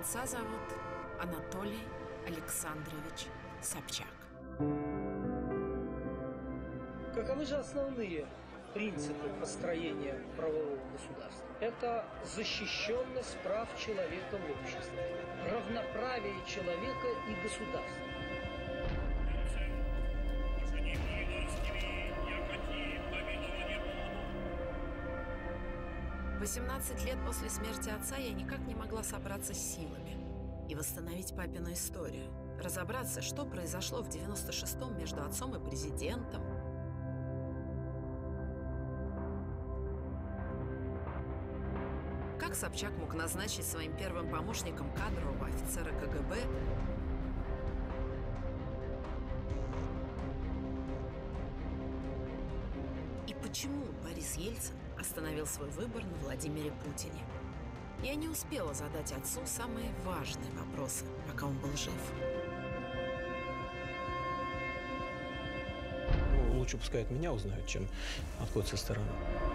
отца зовут Анатолий Александрович Собчак. Каковы же основные принципы построения правового государства? Это защищенность прав человека в обществе, равноправие человека и государства. 18 лет после смерти отца я никак не могла собраться с силами и восстановить папину историю. Разобраться, что произошло в 96-м между отцом и президентом. Как Собчак мог назначить своим первым помощником кадрового офицера КГБ? И почему Борис Ельцин остановил свой выбор на Владимире Путине? Я не успела задать отцу самые важные вопросы, пока он был жив. Лучше пускай от меня узнают, чем от кого-то со стороны.